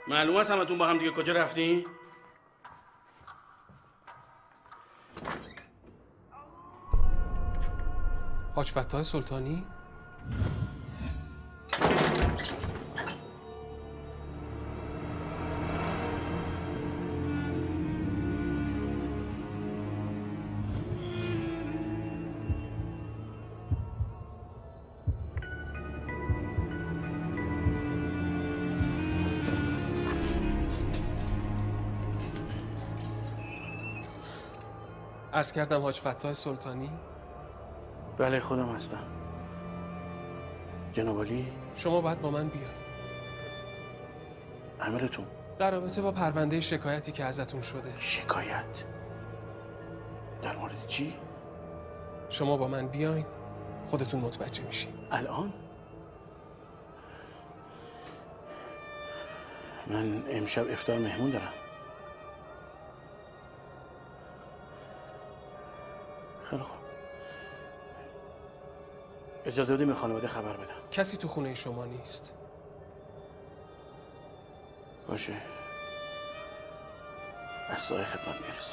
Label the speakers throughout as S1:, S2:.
S1: معلومه است همتون با هم دیگه کجا رفتین؟
S2: حاج فتاح سلطانی؟ عرض کردم حاج فتاح سلطانی؟
S1: بله خودم هستم. جناب عالی،
S2: شما باید با من بیاید.
S1: امرتون.
S2: در رابطه با پرونده شکایتی که ازتون شده.
S1: شکایت؟ در مورد چی؟
S2: شما با من بیاین خودتون متوجه میشین.
S1: الان؟ من امشب افطار مهمون دارم. خیلی خوب. اجازه بدیم به خانواده خبر بدم.
S2: کسی تو خونه شما نیست.
S1: باشه. از سایه خدمت میرسم.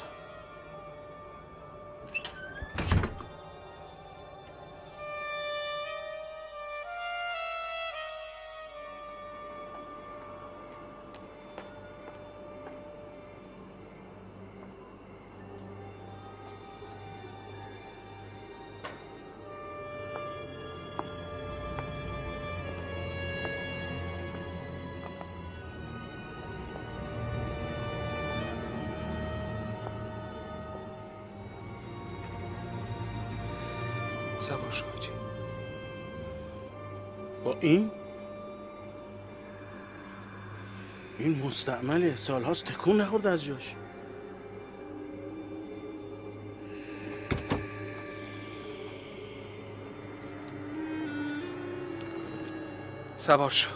S2: سوار شو حاجی.
S1: با این مستعمله، سالهاست تکون نخورده از جاش.
S2: سوار شو.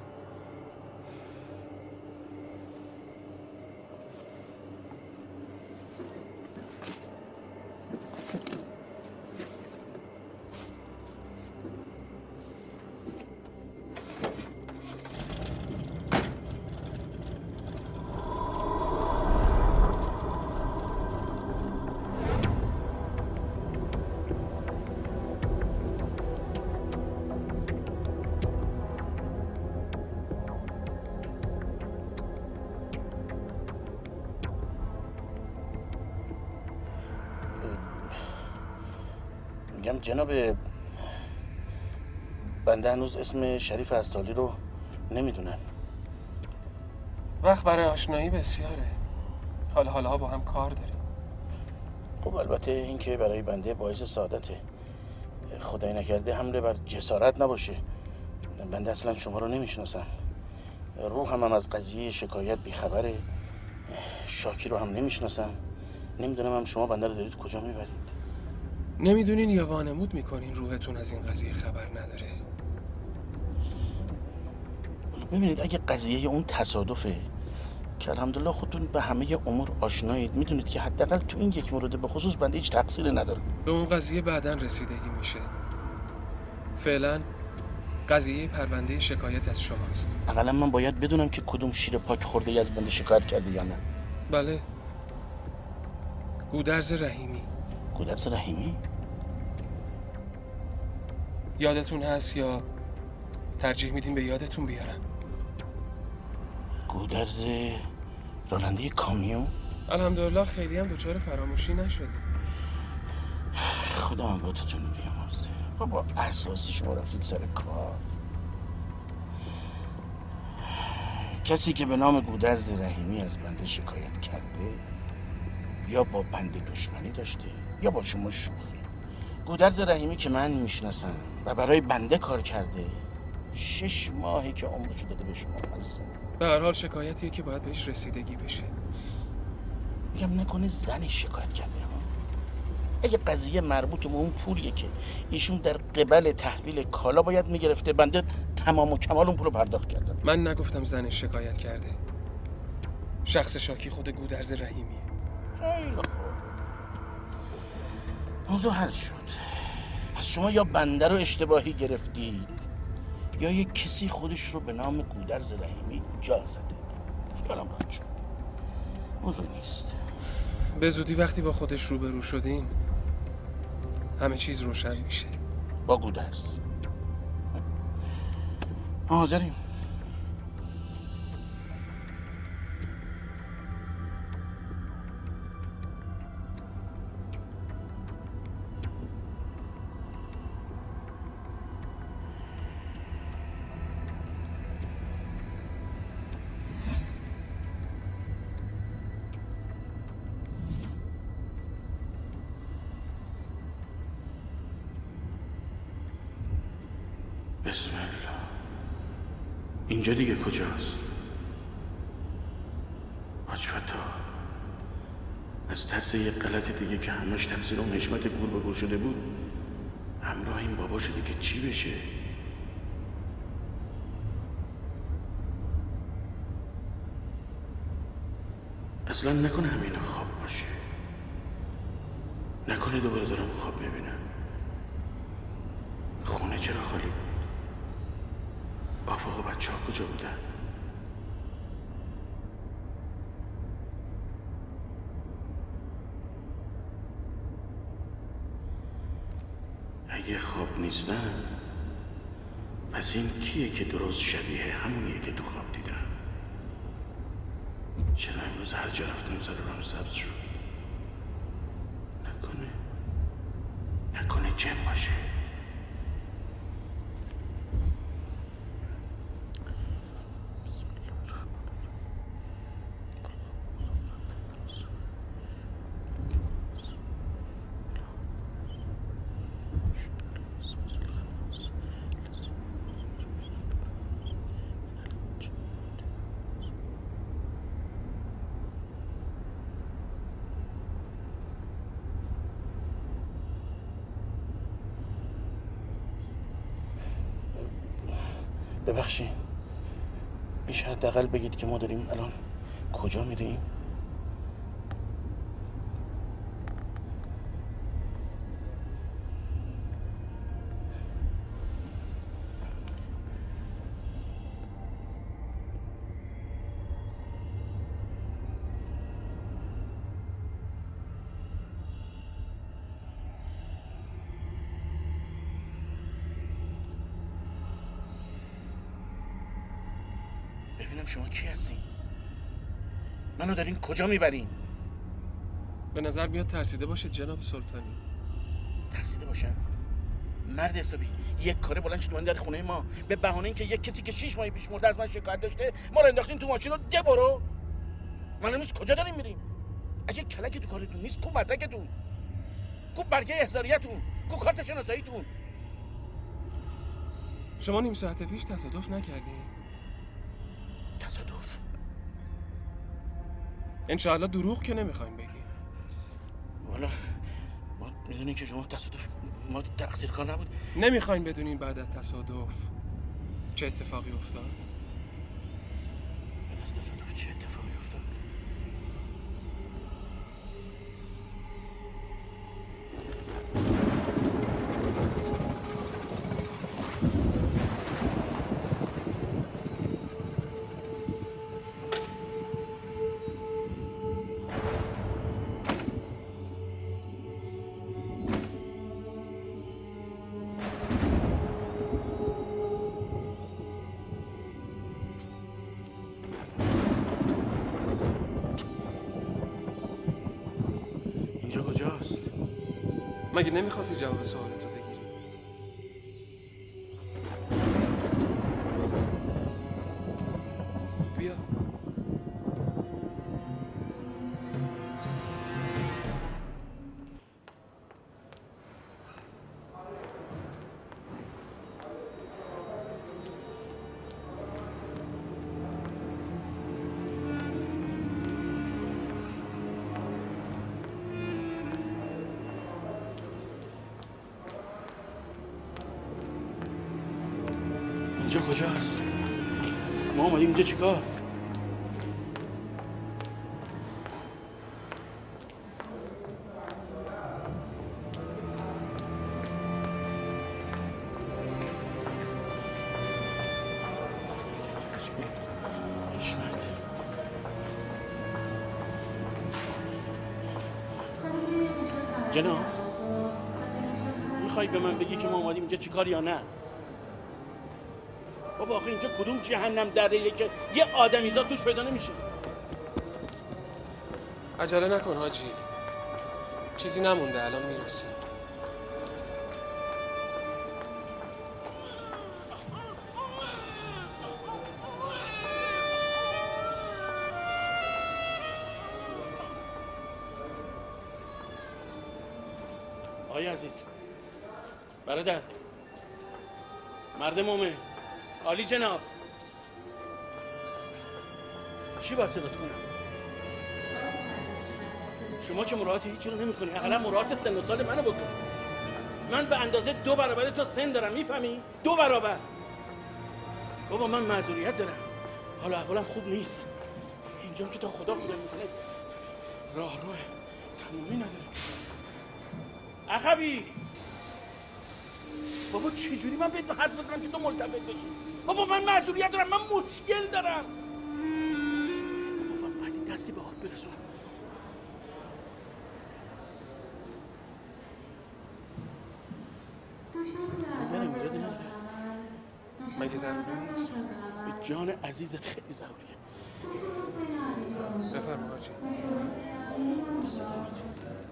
S1: میگم جناب، بنده هنوز اسم شریف استالی رو نمیدونم.
S2: وقت برای آشنایی بسیاره. حالا با هم کار داریم.
S1: خب البته این که برای بنده باعث سعادته. خدای نکرده حمله بر جسارت نباشه. بنده اصلا شما رو نمیشناسم. روحم هم از قضیه شکایت بیخبره. شاکی رو هم نمیشناسم. نمیدونم هم شما بنده رو دارید کجا میبرید.
S2: نمیدونین یا وانمود میکنین روحتون از این قضیه خبر نداره؟
S1: ببینید اگه قضیه اون تصادفه که الحمدلله خودتون به همه امور آشنایید، میدونید که حداقل تو این یک مورد به خصوص بنده هیچ تقصیری نداره.
S2: به اون قضیه بعداً رسیدگی میشه. فعلا قضیه پرونده شکایت از شماست.
S1: اقلا من باید بدونم که کدوم شیر پاک خورده ای از بنده شکایت کرده یا نه.
S2: بله، گودرز رحیمی.
S1: گودرز رحیمی؟
S2: یادتون هست یا ترجیح میدین به یادتون بیارم؟
S1: گودرز راننده کامیون؟
S2: الحمدلله خیلی هم دچار فراموشی نشده.
S1: خدا من با تتون بیامرزه. بابا اساسی شما رفتید سر کار. کسی که به نام گودرز رحیمی از بنده شکایت کرده یا با بنده دشمنی داشته یا با شما شوخی. گودرز رحیمی که من میشناسم و برای بنده کار کرده 6 ماهی که عمرشو داده به شما عزیزم.
S2: به هر حال شکایتیه که باید بهش رسیدگی بشه.
S1: میگم نکنه زنش شکایت کرده. اگه قضیه مربوط به اون پولیه که ایشون در قبل تحویل کالا باید میگرفته، بنده تمام و کمال اون پولو پرداخت کردم.
S2: من نگفتم زنش شکایت کرده. شخص شاکی خود گودرز رحیمیه.
S1: خیلی خوب، موضوع حل شد. پس شما یا بنده رو اشتباهی گرفتید یا یک کسی خودش رو به نام گودرز رحیمی جا زده. کلام راحت شد. موضوع نیست.
S2: به زودی وقتی با خودش روبرو شدیم همه چیز روشن میشه.
S1: با گودرز ما حاضریم. بسم الله. اینجا دیگه کجاست؟ حاج فتاح از ترس یک غلط دیگه که همش تقصیر اون حشمت گور به گور شده بود همراه این بابا شده که چی بشه؟ اصلا نکنه همین خواب باشه، نکنه دوباره دارم خواب میبینم. خونه چرا خالی بود؟ آفاق و بچه ها کجا بودن؟ اگه خواب نیستن پس این کیه که درست شبیه همونیه که تو خواب دیدم؟ چرا امروز هر جا رفتم سر رام سبز شد؟ نکنه جن باشه. ببخشید میشه حداقل بگید که ما داریم الان کجا میریم؟ ببینم شما کی هستین؟ منو دارین کجا میبرین؟
S2: به نظر میاد ترسیده باشید جناب سلطانی.
S1: ترسیده باشم؟ مرد حسابی یک کاره بلند شد در خونه ما به بهانه اینکه یک کسی که 6 ماه پیش مرده از من شکایت داشته ما رو انداختین تو ماشین و ده برو. من امروز کجا داریم میریم؟ اگه کلکی تو کارتون نیست کو مدرکتون؟ کو برگه احضاریتون؟ کو کارت شناساییتون؟
S2: شما نیم ساعت پیش تصادف نکردین؟
S1: تصادف؟
S2: انشاءالله دروغ که نمیخوایم بگیم.
S1: والا ما میدونیم که شما تصادف ما تقصیر کار نبود.
S2: نمیخوایم بدونین بعد از تصادف چه اتفاقی افتاد.
S1: بعد از تصادف چه اتفاقی افتاد؟ اینجا کجاست؟
S2: مگه نمیخواستی جواب سوالتو بگیری؟ بیا.
S1: اینجا کجاست؟ ما اومدیم اینجا چیکار؟ حشمت جناب میخوای به من بگی که ما اومدیم اینجا چیکار یا نه؟ بابا آخه اینجا کدوم جهنم دره که یه آدمیزاد توش پیدا نمیشه؟
S2: عجله نکن حاجی، چیزی نمونده، الان میرسه.
S1: آقای عزیز، برادر، مرد مومن، عالی جناب، چی باید صدات کنم؟ شما که مراعات هیچی رو نمی کنی، اقلا مراعات سن و سال منو بکن. من به اندازه 2 برابر تو سن دارم، میفهمی؟ 2 برابر. بابا من معذوریت دارم، حالا احوالم خوب نیست، اینجام که تا خدا میکنه راه روه تمومی نداره. اخوی بابا چجوری من بهت حرف بزنم که تو ملتفت بشی؟ بابا من معذوریت دارم، من مشکل دارم. بابا بعدی دستی به آب برسون. برم ایرادی نداره،
S2: مگه ضروری نیست؟
S1: به جان عزیزت خیلی ضروریه.
S2: بفرما حاجی.
S1: دست درد نکنه.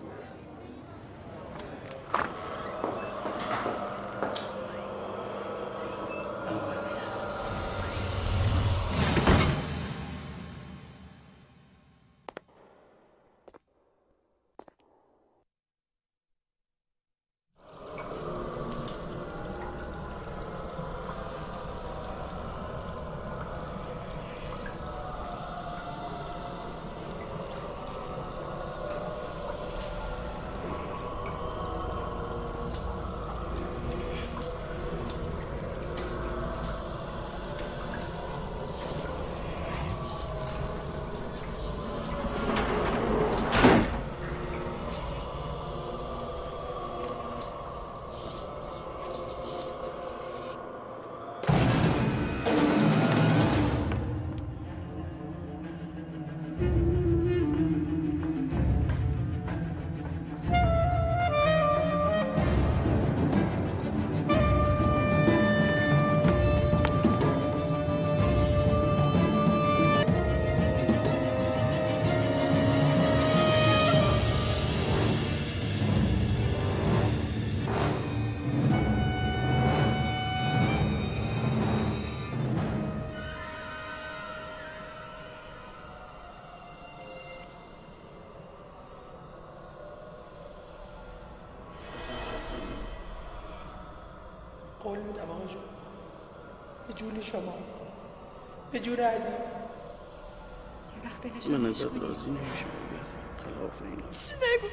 S3: قول میدم آقا جون، به جون شما، به جون عزیز.
S4: یه وقت دلش
S1: من ازت راضی نمیشم خلاف اینا.
S3: چی نگو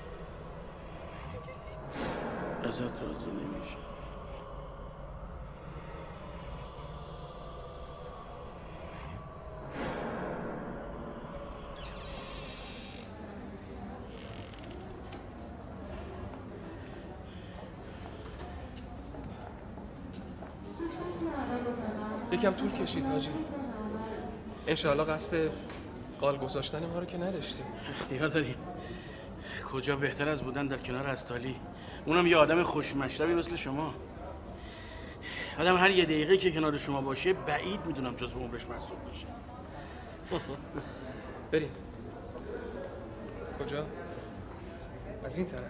S1: ازت راضی نمیشم.
S2: یکم طول کشید حاجی. انشاءالله قصد قال گذاشتن ما رو که نداشتیم.
S1: اختیار داریم. کجا بهتر از بودن در کنار استالی، اونم یه آدم خوشمشربی مثل شما. آدم هر یه دقیقه که کنار شما باشه بعید میدونم جز به عمرش محسوب بشه.
S2: بریم. کجا؟ از این طرف.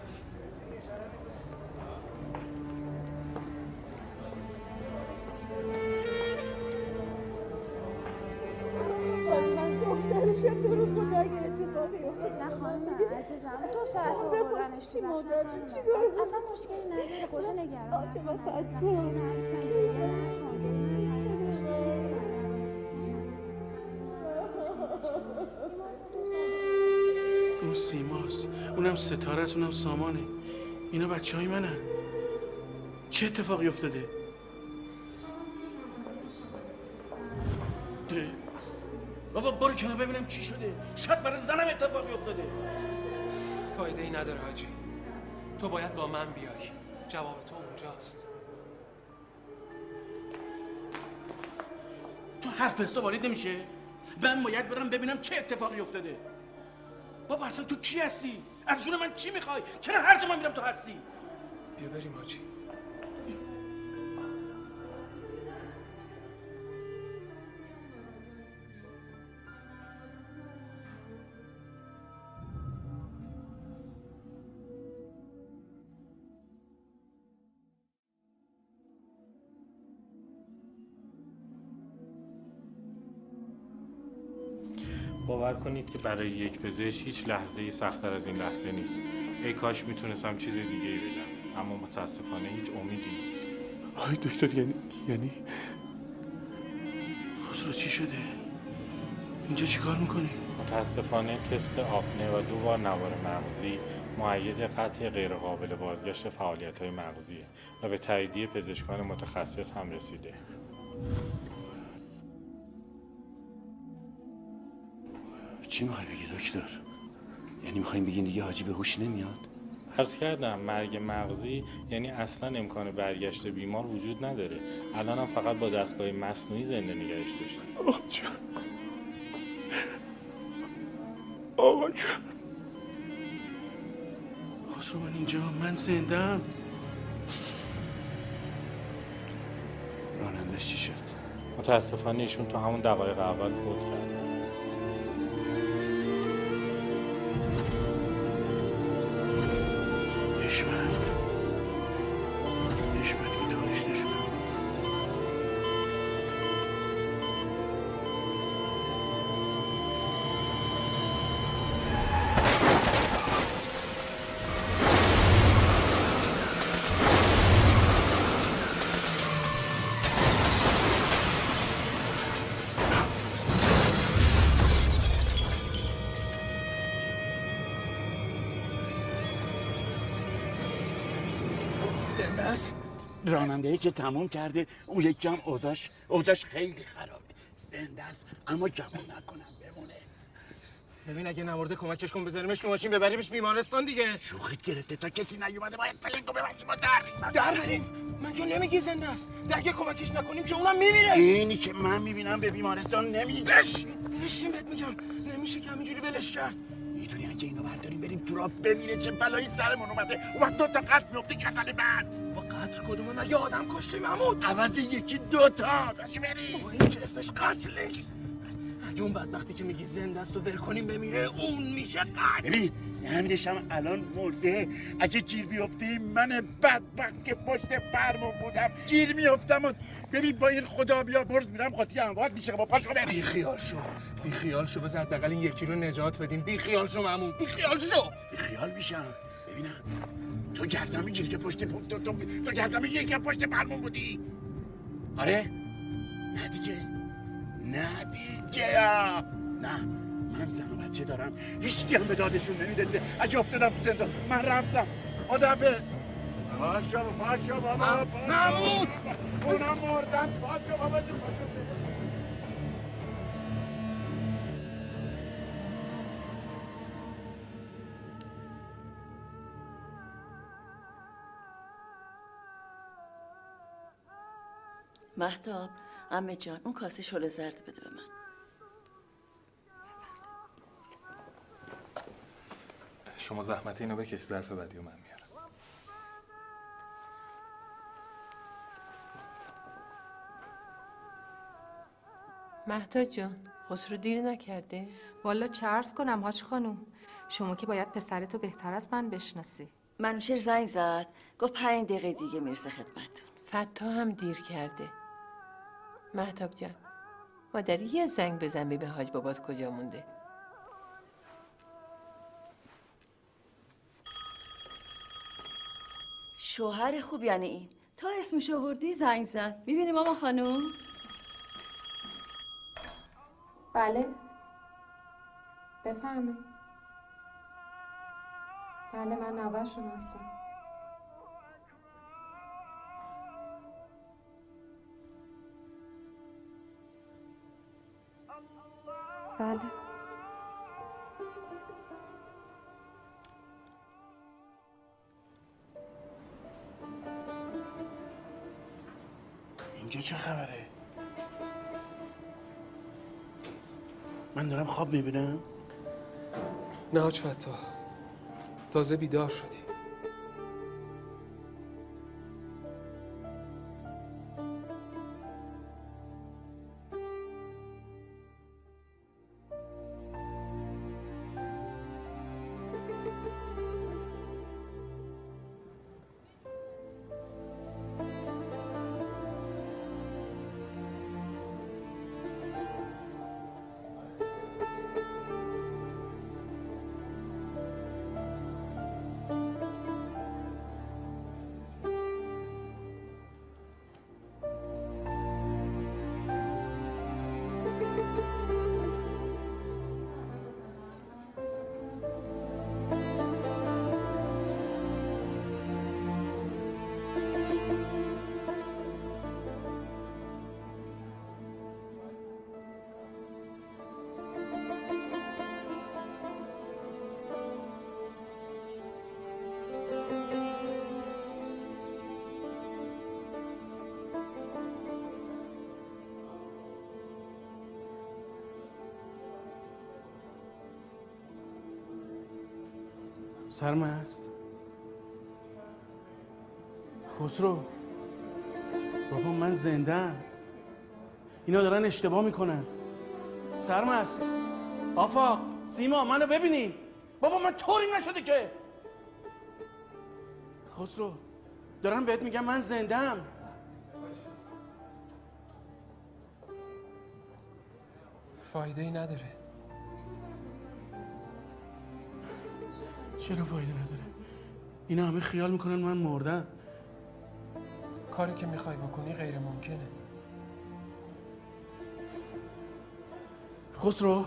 S5: دخترشم درست بود اگه اتفاقی افتاد.
S4: نه خانم عزیزم 2 ساعت آوردنش تو
S5: مادرجون چیکار؟
S4: اصلا مشکلی نداره، خودت نگران
S5: آجا من فضل
S1: اون سیماست، اونم ستاره است، اونم سامانه. اینا بچه های منن. چه اتفاقی افتاده؟ ده بابا برو کنار ببینم چی شده. شاید برای زنم اتفاقی افتاده.
S2: فایده ای نداره حاجی، تو باید با من بیای. جواب تو اونجاست.
S1: تو حرف حساب وارد نمیشه؟ من باید برم ببینم چه اتفاقی افتاده. بابا اصلا تو کی هستی؟ از جون من چی میخوای؟ چرا هر جا من میرم تو هستی؟
S2: بیا بریم حاجی.
S6: باور کنید که برای یک پزشک هیچ لحظه‌ای سخت‌تر از این لحظه نیست. ای کاش میتونستم چیز دیگه‌ای بگم، اما متاسفانه هیچ امیدی نیست.
S7: آی دکتر یعنی
S1: خسرو چی شده؟ اینجا چی کار میکنی؟
S6: متاسفانه تست آپنه و 2 بار نوار مغزی مؤید قطع غیرقابل بازگشت فعالیت‌های مغزیه و به تاییدیه پزشکان متخصص هم رسیده.
S1: چی میخوای بگی دکتر؟ یعنی میخوایم بگین دیگه حاجی به هوش نمیاد؟
S6: عرض کردم مرگ مغزی یعنی اصلا امکان برگشت بیمار وجود نداره. الان هم فقط با دستگاه مصنوعی زنده نگهش داشتیم.
S1: آقا جان خسرو من اینجا، من زنده‌ام. رانندش چی شد؟
S6: متاسفانه ایشون تو همون دقایق اول فوت کرد.
S1: نشمن که دانش نشمن.
S8: راننده‌ای که تموم کرده، اون یکی هم اوضاعش خیلی خرابه. زنده است اما گمون نکنم بمونه.
S2: ببین اگه نمورده کمکش کن، بذاریمش تو ماشین ببریمش بیمارستان دیگه.
S8: شوخیت گرفته، تا کسی نیومده باید فلنگو ببریم و
S2: در بریم. من که نمیگی زنده است. اگه کمکش نکنیم که اونم میمیره.
S8: اینی که من میبینم به بیمارستان نمیگش.
S2: بشین بهت میگم، نمیشه که همینجوری ولش کرد.
S8: میدونی اگه اینو برداریم بریم تو راه بمیره چه بلایی سرمون اومده. اون وقت 2 تا قتل میفته گردن بعد.
S2: با قتل کدومه؟ مگه آدم کشتی محمود؟
S8: عوض یکی 2 تا باش بریم.
S2: با این که اسمش قتل نیست. اگه اون بدبختی که میگی زنده است و ول کنیم بمیره، اون میشه قتل.
S8: ببین امیرش هم الان مرده. اگه گیر بیفته من بدبخت که پشت فرمون بودم گیر میفتم و ببین با این خدا بیا برز میرم قاطی اموات میشه. با پاشو بریم.
S2: بی خیال شو بذار حداقل این یکی رو نجات بدیم. بی خیال شو مامون، بی خیال شو.
S8: بی خیال میشم. ببینم تو گردن میگیری که پشت تو گردن میگیری که پشت فرمون بودی. آره نه دیگه نه من زن و بچه دارم، هیچکی هم به دادشون نمیرسه. اگه افتادم تو زندان من رفتم. خداحافظ. پاشو بابا
S2: محمود
S8: اونا مردن. پاشو بابا جون پاشو.
S9: مهتاب، عمه جان اون کاسه شل زرد بده به من.
S2: شما زحمت اینو بکش، ظرف بعدیو من میارم.
S10: مهتاب جان، خسرو دیر نکرده؟
S11: والا چه عرض کنم حاج خانوم، شما که باید پسرتو بهتر از من بشناسی.
S9: منوشر زنگ زد گفت 5 دقیقه دیگه میرسه خدمتتون.
S10: فتا هم دیر کرده. مهتاب جان، مادری یه زنگ بزن به حاج بابات کجا مونده.
S9: شوهر خوب یعنی این. تا اسمش آوردی زنگ زد. میبینی ماما خانوم؟
S4: بله بفرمایید. بله من نوه‌شون هستم. بله
S1: اینجا چه خبره؟ من دارم خواب میبینم؟
S2: نه حاج فتا، تازه بیدار شدی.
S1: سرمست خسرو، بابا من زنده‌ام. اینا دارن اشتباه میکنن. سرمست، آفاق، سیما، منو ببینین. بابا من طوری نشده که. خسرو دارم بهت میگم من زنده‌ام.
S2: فایده ای نداره.
S1: چرا فایده نداره؟ اینا همه خیال میکنن من مردم.
S2: کاری که میخوای بکنی غیر ممکنه.
S1: خسرو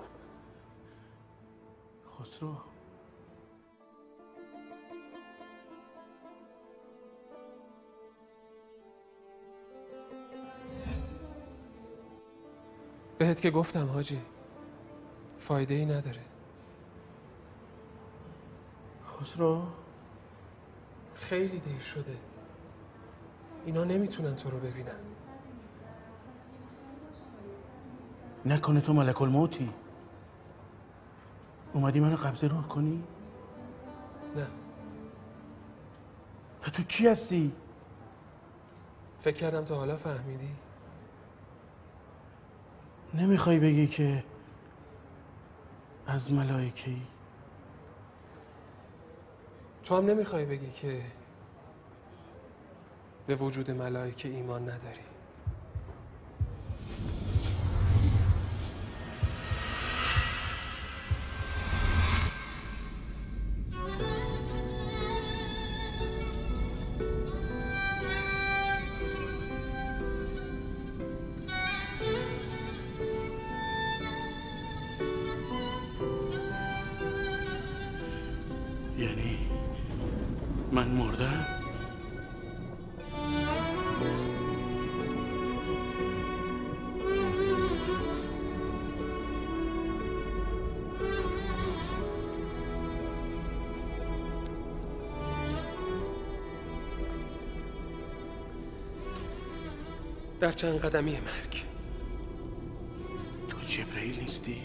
S2: بهت که گفتم حاجی، فایده ای نداره.
S1: خسرو
S2: خیلی دیر شده. اینا نمیتونن تو رو ببینن.
S1: نکنه تو ملک الموتی اومدی منو قبضه روح کنی؟
S2: نه.
S1: تو کی هستی؟
S2: فکر کردم تو حالا فهمیدی.
S1: نمیخوای بگی که از ملائکه‌ای؟
S2: تو هم نمیخوای بگی که به وجود ملائکه ایمان نداری.
S1: یعنی من مردم؟
S2: در چند قدمی مرگ.
S1: تو جبرئیل نیستی؟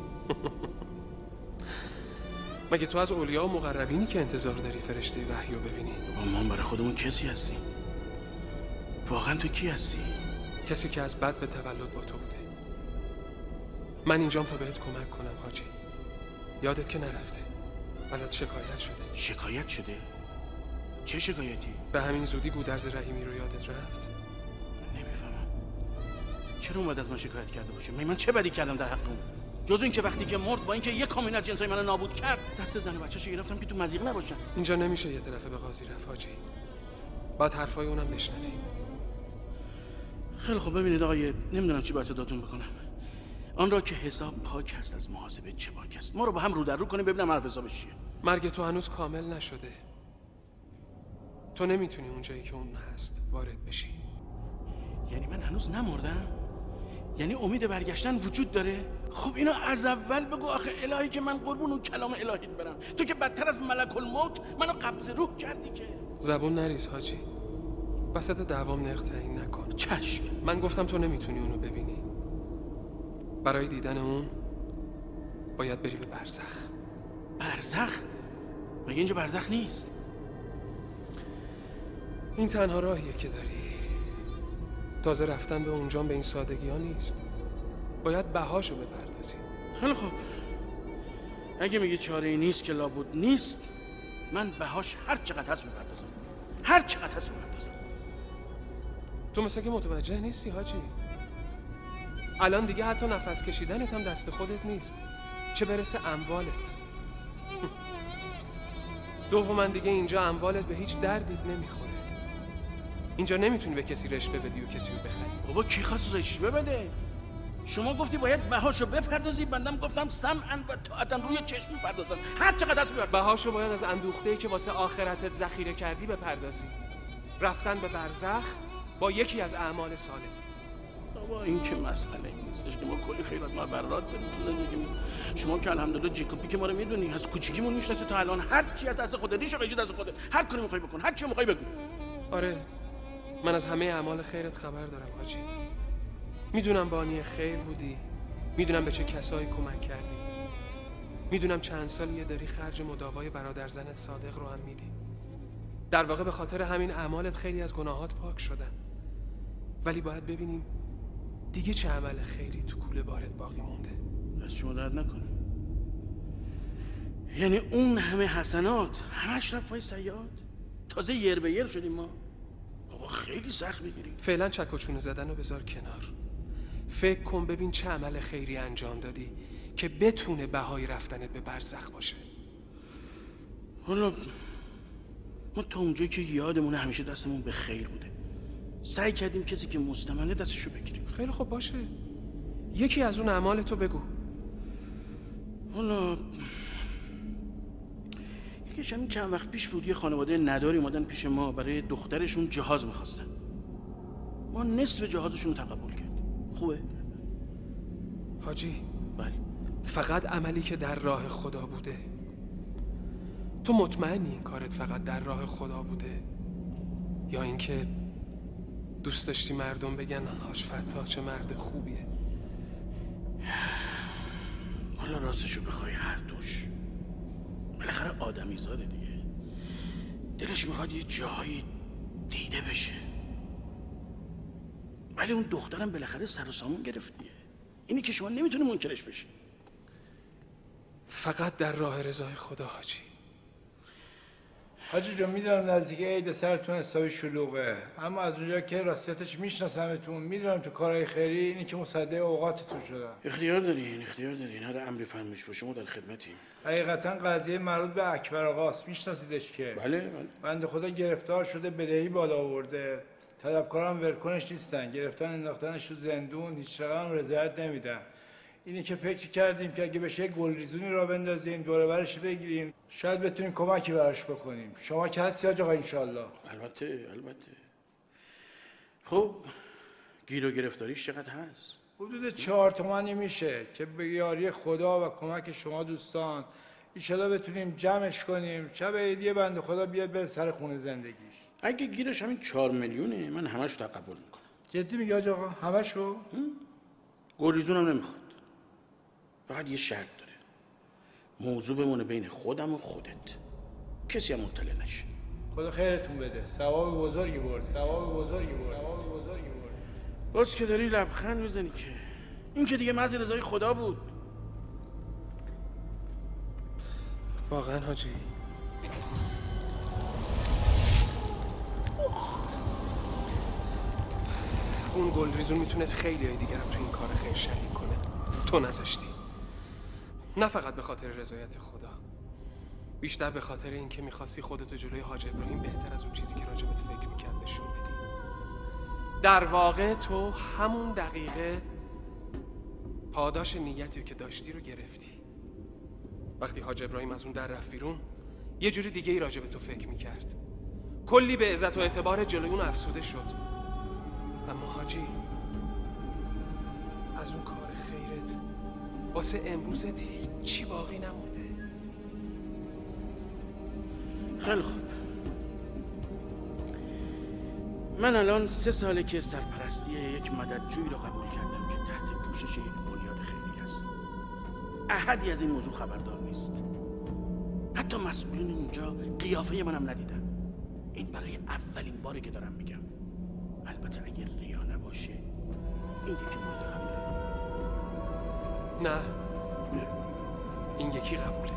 S2: مگه تو از اولیا و مقربینی که انتظار داری فرشته وحی رو ببینی؟
S1: بابا ما برای خودمون کسی هستیم. واقعا تو کی هستی؟
S2: کسی که از بد و تولد با تو بوده. من اینجام تا بهت کمک کنم حاجی. یادت که نرفته. ازت شکایت شده.
S1: شکایت شده؟ چه شکایتی؟
S2: به همین زودی گودرز رحیمی رو یادت رفت؟
S1: نمیفهمم. چرا اومد از من شکایت کرده باشه؟ من چه بدی کردم در حق اون؟ جز این که وقتی که مرد با اینکه یک کامیون از جنسای منو نابود کرد، دست زن و بچه‌شو گرفتم که تو مضیق نباشن.
S2: اینجا نمیشه یه طرفه به قاضی رفت حاجی. بعد حرفای اونم بشنوی.
S1: خیلی خب ببینید آقای، نمیدونم چی باید صداتون بکنم. آن را که حساب پاک هست از محاسبه چه باک است. ما رو با هم رو در رو کنیم ببینم حرف حسابش چیه.
S2: مرگ تو هنوز کامل نشده. تو نمیتونی اون جایی که اون هست وارد بشی.
S1: یعنی من هنوز نمردم؟ یعنی امید برگشتن وجود داره؟ خب اینو از اول بگو آخه الهی که من قربون اون کلام الهیت برم. تو که بدتر از ملک الموت منو قبض روح کردی که.
S2: زبون نریز حاجی. وسط دعوام نرخ تعیین نکن.
S1: چشم.
S2: من گفتم تو نمیتونی اونو ببینی. برای دیدن اون باید بری به برزخ.
S1: برزخ؟ مگه اینجا برزخ نیست؟
S2: این تنها راهیه که داری. تازه رفتن به اونجا به این سادگی ها نیست. باید بهاشو بپردازی.
S1: خیلی خوب، اگه میگه چاره ای نیست که لابد نیست، من بهاش هر چقدر هست بپردازم. هر چقدر هست بپردازم.
S2: تو مثل که متوجه نیستی حاجی. الان دیگه حتی نفس کشیدنت هم دست خودت نیست، چه برسه اموالت. دوما دیگه اینجا اموالت به هیچ دردیت نمیخوره. اینجا نمیتونی به کسی رشوه بدی و کسی رو بخری.
S1: بابا کی خواست رشوه بده؟ شما گفتی باید بهاشو بپردازی، بندم گفتم سمعاً و طاعتاً روی چشم میپردازم. هر چقدر هست بپردازم.
S2: بهاشو باید از اندوخته‌ای که واسه آخرتت ذخیره کردی بپردازی. رفتن به برزخ با یکی از اعمال صالحت.
S1: بابا این که مسئله نیستش که ما کلی خیرات مبررات داریم تو زندگیمون. شما که الحمدلله جیکوبی که ما رو میدونی، از کوچیکیمون میشناسی تا الان، هر چی از دست خودت، ریش و قیچی دست خودت، هر کاری میخوای بکن، هر چی میخوای بگو.
S2: آره، من از همه اعمال خیرت خبر دارم حاجی. میدونم بانی خیر بودی، میدونم به چه کسایی کمک کردی، میدونم چند سالیه داری خرج مداوای برادرزنت صادق رو هم میدی. در واقع به خاطر همین اعمالت خیلی از گناهات پاک شدن. ولی باید ببینیم دیگه چه عمل خیری تو کوله بارت باقی مونده.
S1: از شما درد نکنه. یعنی اون همه حسنات همش رفت پای صیاد؟ تازه یر به یر شدیم ما. بابا خیلی سخت میگیری.
S2: فعلا چک و چونه زدن رو بذار کنار. فکر کن ببین چه عمل خیری انجام دادی که بتونه بهای رفتنت به برزخ باشه.
S1: حالا ما تا اونجایی که یادمونه همیشه دستمون به خیر بوده. سعی کردیم کسی که مستمنه دستشو بگیریم.
S2: خیلی خوب باشه. یکی از اون اعمالتو بگو.
S1: حالا یکیش همین چند وقت پیش بود، یه خانواده نداری اومدن پیش ما برای دخترشون جهاز میخواستن. ما نصف جهازشون رو تقبل کردیم. خوبه؟
S2: حاجی
S1: بله.
S2: فقط عملی که در راه خدا بوده. تو مطمئنی این کارت فقط در راه خدا بوده؟ یا اینکه دوست داشتی مردم بگن حاج فتاح چه مرد خوبیه؟
S1: حالا راستشو بخوای هر دوش. بالاخره آدمی زاده دیگه. دلش میخواد یه جایی دیده بشه. ولی اون دخترم بالاخره سر و سامون گرفت دیگه. اینی که شما نمیتونه منکرش بشی.
S2: فقط در راه رضای خدا حاجی.
S12: حاجی جان میدونم نزدیک عید سرتون حسابی شلوغه، اما از اونجا که راستیتش میشناسمتون، میدونم تو کارهای خیری اینی که مصدق اوقاتتون شدم.
S1: اختیار دارین هر امری فرمایش باشه ما در خدمتیم.
S12: حقیقتا قضیه مربوط به اکبر آقاست، میشناسیدش که؟
S1: بله.
S12: بنده خدا گرفتار شده، بدهی بالا آورده، طلبکاران ولکنش نیستن، گرفتن انداختنش تو زندون، هیچ رقم رضایت نمیدن. اینی که فکر کردیم که اگه بشه گلریزونی را بندازیم دوره برش بگیریم، شاید بتونیم کمکی براش بکنیم. شما که هستی حاج آقا انشالله؟
S1: البته. خب گیر و گرفتاریش چقدر هست؟
S12: حدود 4 تومانی میشه که به یاری خدا و کمک شما دوستان انشالله بتونیم جمعش کنیم، شب عیدیه بنده خدا بیاد بره سر خونه زندگیش.
S1: اگه گیرش همین 4 میلیونه من همشو تقبل میکنم.
S12: جدی میگی حاج آقا؟ همشو؟
S1: گلریزونم نمیخواد. فقط یه شرط داره. موضوع بمونه بین خودم و خودت. کسی هم مطلع نشه.
S12: خدا خیرتون بده. ثواب بزرگی برد.
S1: باز که داری لبخند میزنی که این که دیگه محض رضای خدا بود.
S2: واقعا حاجی. اون گلریزون میتونست خیلی های دیگر هم تو این کار خیر شریک کنه. تو نذاشتی. نه فقط به خاطر رضایت خدا، بیشتر به خاطر اینکه میخواستی خودتو جلوی حاج ابراهیم بهتر از اون چیزی که راجبت فکر میکرد نشون بدی. در واقع تو همون دقیقه پاداش نیتی که داشتی رو گرفتی. وقتی حاج ابراهیم از اون در رفت بیرون یه جوری دیگه ای راجب تو فکر میکرد، کلی به عزت و اعتبار جلوی اون افسوده شد. اما حاجی از اون کار خیرت واسه امروزت هیچی باقی نمونده.
S1: خیلی خوب. من الان 3 ساله که سرپرستی یک مددجویی را قبول کردم که تحت پوشش یک بنیاد خیری است. احدی از این موضوع خبردار نیست. حتی مسئولین اینجا قیافه منم ندیدن. این برای اولین باری که دارم میگم. البته اگه ریا نباشه این یکی مورد قبوله.
S2: نه این یکی قبوله.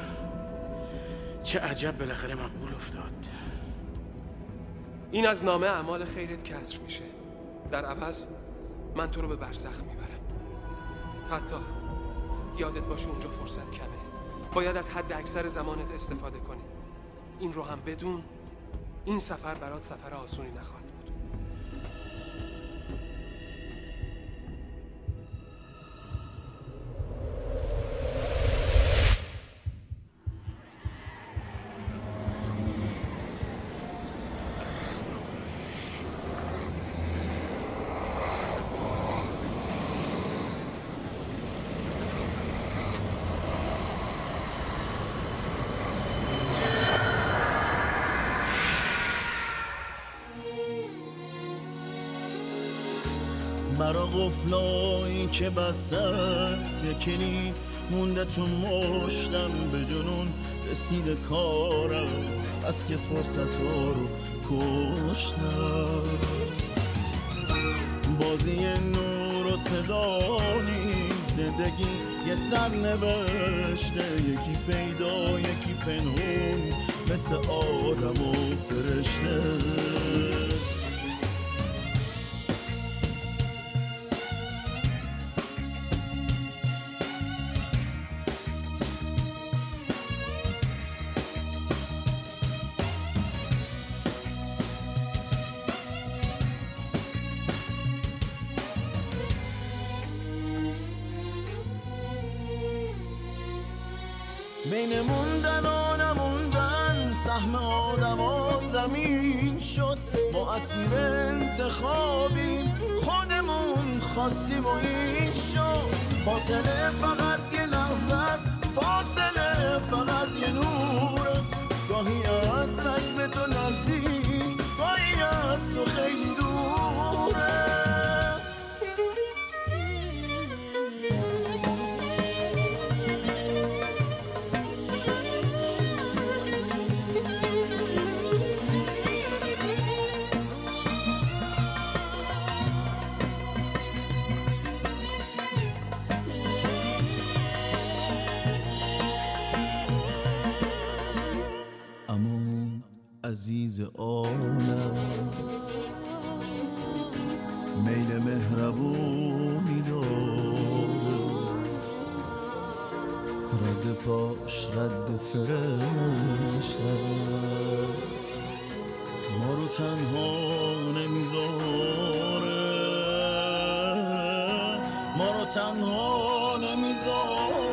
S1: چه عجب بالاخره مقبول افتاد.
S2: این از نامه اعمال خیرت کسر میشه. در عوض من تو رو به برزخ میبرم. فتاح یادت باشه اونجا فرصت کمه. باید از حد اکثر زمانت استفاده کنی. این رو هم بدون این سفر برات سفر آسونی نخواهد بود.
S13: مرا قفلایی که بست یکی مونده تو مشتم به جنون رسیده کارم از که فرصت ها رو کشتم. بازی نور و صدا نیست، زندگی یه سر نوشته، یکی پیدا یکی پنهون مثل آدم و فرشته. بین موندن و نموندن سهم آدم و زمین شد. ما اسیر انتخابیم، خودمون خواستیم و این شد. فاصله فقط یه لحظه است، فاصله فقط یه نوره. گاهی از رنگ تو نزدیک، گاهی از تو خیلی دوره. عزیز عالم میل مهربونی داره، رد پاش رد فرشته است، ما رو تنها نمیذاره، ما رو تنها نمیذاره.